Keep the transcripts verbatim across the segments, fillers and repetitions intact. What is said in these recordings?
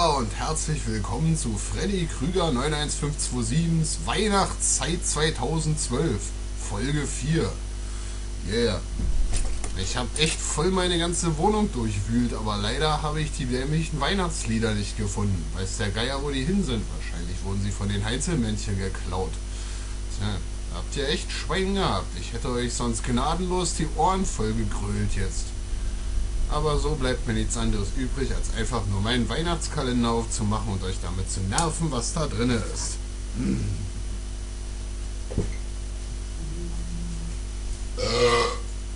Ja, und herzlich willkommen zu Freddy Krüger neun eins fünf zwei siebens Weihnachtszeit zweitausendzwölf, Folge vier. Yeah. Ich habe echt voll meine ganze Wohnung durchwühlt, aber leider habe ich die dämlichen Weihnachtslieder nicht gefunden. Weiß der Geier, wo die hin sind. Wahrscheinlich wurden sie von den Heinzelmännchen geklaut. Tja, habt ihr echt Schwein gehabt. Ich hätte euch sonst gnadenlos die Ohren voll gegrölt jetzt. Aber so bleibt mir nichts anderes übrig, als einfach nur meinen Weihnachtskalender aufzumachen und euch damit zu nerven, was da drin ist. Hm. Äh.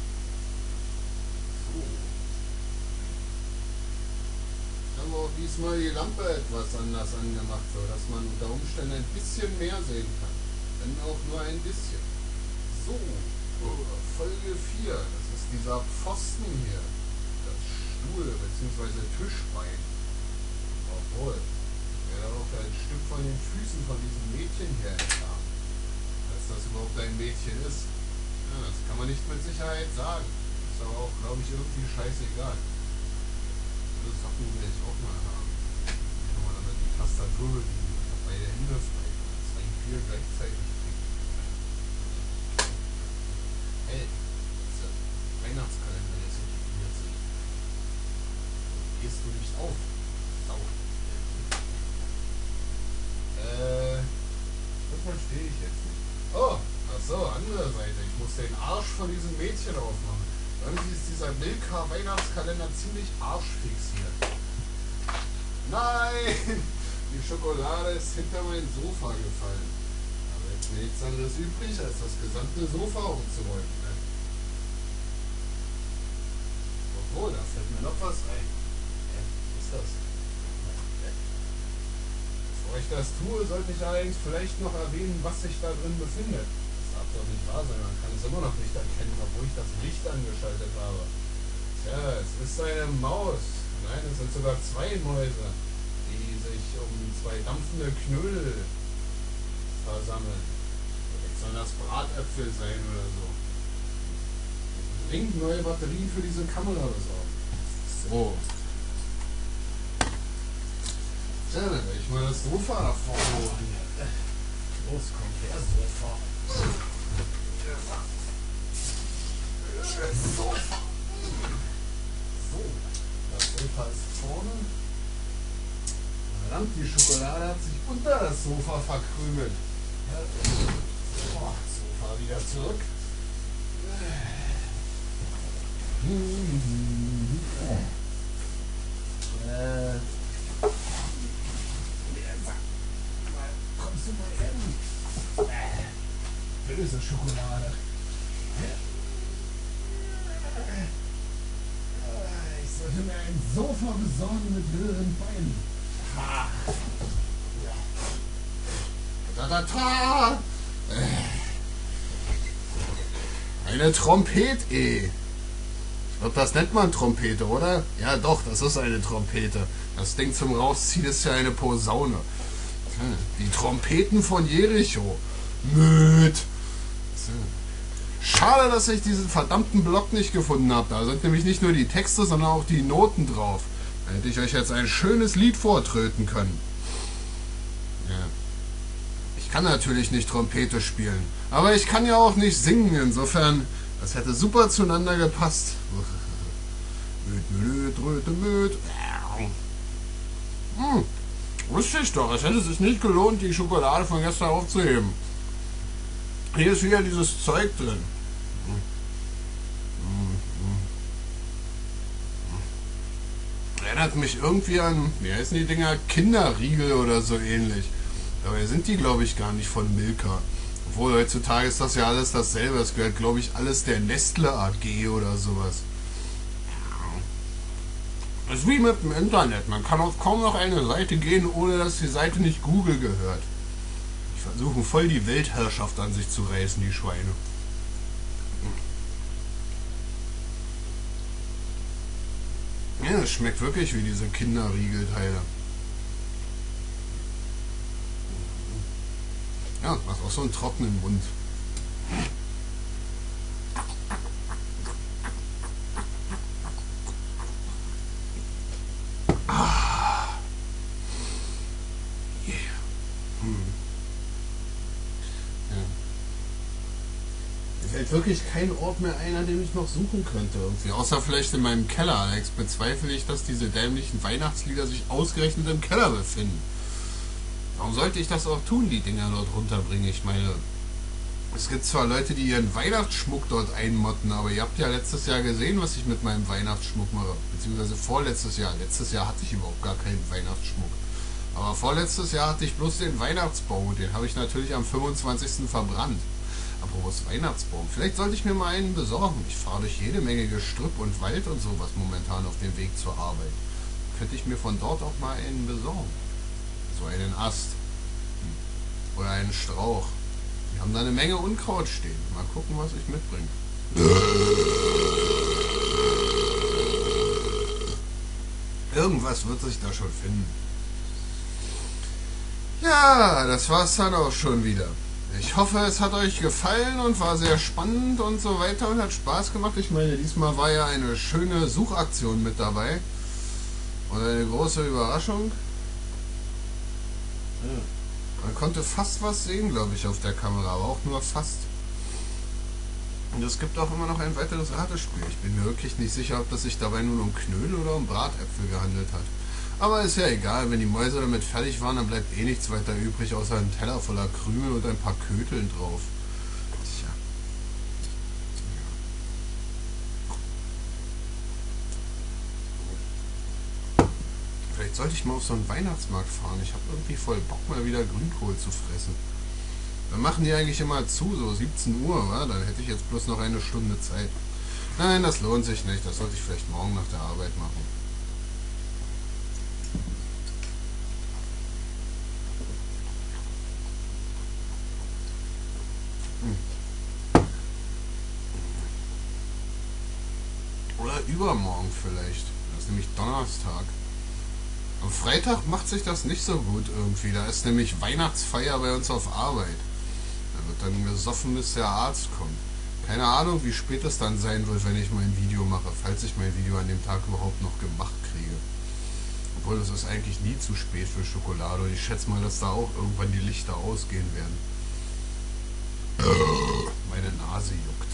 Ich habe auch diesmal die Lampe etwas anders angemacht, sodass man unter Umständen ein bisschen mehr sehen kann. Wenn auch nur ein bisschen. So, Folge vier, das ist dieser Pfosten hier. Stuhl bzw. Tischbein. Obwohl, ich werde auch ein Stück von den Füßen von diesem Mädchen hier entfernen. Dass das überhaupt ein Mädchen ist, ja, das kann man nicht mit Sicherheit sagen. Ist aber auch, glaube ich, irgendwie scheißegal. Das Sachen will ich auch mal haben. Kann man damit die Tastatur bedienen. Ich habe beide Hände frei. zwei vier gleichzeitig kriegen. Hey, das ist der Weihnachtskalender, der ist integriert sich. Gehst du nicht auf? Sau. Äh, das verstehe ich jetzt nicht. Oh, ach so, andere Seite. Ich muss den Arsch von diesem Mädchen aufmachen. Irgendwie ist dieser Milka Weihnachtskalender ziemlich arschfixiert. Nein! Die Schokolade ist hinter mein Sofa gefallen. Aber jetzt nichts anderes übrig, als das gesamte Sofa umzuräumen. Ne? Obwohl, da fällt mir noch was ein. Das. Bevor ich das tue, sollte ich allerdings vielleicht noch erwähnen, was sich da drin befindet. Das darf doch nicht wahr sein, man kann es immer noch nicht erkennen, obwohl ich das Licht angeschaltet habe. Tja, es ist eine Maus. Nein, es sind sogar zwei Mäuse, die sich um zwei dampfende Knödel versammeln. Vielleicht sollen das Bratäpfel sein oder so. Dringend neue Batterien für diese Kamera besorgen. So. Ja, dann werde ich mal das Sofa nach vorne holen. Los, kommt her, Sofa. Sofa. So, das Sofa ist vorne. Verdammt, die Schokolade hat sich unter das Sofa verkrümelt. Ja. Oh, Sofa wieder zurück. Äh. Kommst du mal hin? Äh, böse Schokolade. Ich sollte mir ein Sofa besorgen mit höheren Beinen. Ha. Ja. Da, da, da. Eine Trompete, eh. Ich glaube, das nennt man Trompete, oder? Ja, doch, das ist eine Trompete. Das Ding zum Rausziehen ist ja eine Posaune. Die Trompeten von Jericho. Möd. Schade, dass ich diesen verdammten Block nicht gefunden habe. Da sind nämlich nicht nur die Texte, sondern auch die Noten drauf. Da hätte ich euch jetzt ein schönes Lied vortröten können. Ja. Ich kann natürlich nicht Trompete spielen. Aber ich kann ja auch nicht singen. Insofern, das hätte super zueinander gepasst. Möd, möd, röte, möd. Hm. Wusste ich doch, es hätte sich nicht gelohnt, die Schokolade von gestern aufzuheben. Hier ist wieder dieses Zeug drin. Erinnert mich irgendwie an, wie heißen die Dinger? Kinderriegel oder so ähnlich. Dabei sind die, glaube ich, gar nicht von Milka. Obwohl, heutzutage ist das ja alles dasselbe. Es gehört, glaube ich, alles der Nestle A G oder sowas. Das ist wie mit dem Internet. Man kann auf kaum noch eine Seite gehen, ohne dass die Seite nicht Google gehört. Die versuchen voll die Weltherrschaft an sich zu reißen, die Schweine. Ja, das schmeckt wirklich wie diese Kinderriegelteile. Ja, du hast auch so einen trockenen Mund. fällt wirklich kein Ort mehr ein, an dem ich noch suchen könnte. Irgendwie. Außer vielleicht in meinem Keller. Alex, bezweifle ich, dass diese dämlichen Weihnachtslieder sich ausgerechnet im Keller befinden. Warum sollte ich das auch tun, die Dinger dort runterbringen? Ich meine, es gibt zwar Leute, die ihren Weihnachtsschmuck dort einmotten, aber ihr habt ja letztes Jahr gesehen, was ich mit meinem Weihnachtsschmuck mache. Beziehungsweise vorletztes Jahr. Letztes Jahr hatte ich überhaupt gar keinen Weihnachtsschmuck. Aber vorletztes Jahr hatte ich bloß den Weihnachtsbaum. Den habe ich natürlich am fünfundzwanzigsten verbrannt. Apropos Weihnachtsbaum. Vielleicht sollte ich mir mal einen besorgen. Ich fahre durch jede Menge Gestrüpp und Wald und sowas momentan auf dem Weg zur Arbeit. Könnte ich mir von dort auch mal einen besorgen. So einen Ast. Oder einen Strauch. Wir haben da eine Menge Unkraut stehen. Mal gucken, was ich mitbringe. Irgendwas wird sich da schon finden. Ja, das war's dann auch schon wieder. Ich hoffe, es hat euch gefallen und war sehr spannend und so weiter und hat Spaß gemacht. Ich meine, diesmal war ja eine schöne Suchaktion mit dabei. Und eine große Überraschung. Ja. Man konnte fast was sehen, glaube ich, auf der Kamera, aber auch nur fast. Und es gibt auch immer noch ein weiteres Ratespiel. Ich bin mir wirklich nicht sicher, ob das sich dabei nun um Knödel oder um Bratäpfel gehandelt hat. Aber ist ja egal, wenn die Mäuse damit fertig waren, dann bleibt eh nichts weiter übrig, außer ein Teller voller Krümel und ein paar Köteln drauf. Tja. Vielleicht sollte ich mal auf so einen Weihnachtsmarkt fahren. Ich habe irgendwie voll Bock, mal wieder Grünkohl zu fressen. Dann machen die eigentlich immer zu, so siebzehn Uhr, wa? Dann hätte ich jetzt bloß noch eine Stunde Zeit. Nein, das lohnt sich nicht. Das sollte ich vielleicht morgen nach der Arbeit machen. Oder übermorgen vielleicht. Das ist nämlich Donnerstag. Am Freitag macht sich das nicht so gut irgendwie. Da ist nämlich Weihnachtsfeier bei uns auf Arbeit. Da wird dann gesoffen, bis der Arzt kommt. Keine Ahnung, wie spät es dann sein wird, wenn ich mein Video mache. Falls ich mein Video an dem Tag überhaupt noch gemacht kriege. Obwohl, es ist eigentlich nie zu spät für Schokolade. Und ich schätze mal, dass da auch irgendwann die Lichter ausgehen werden. Meine Nase juckt.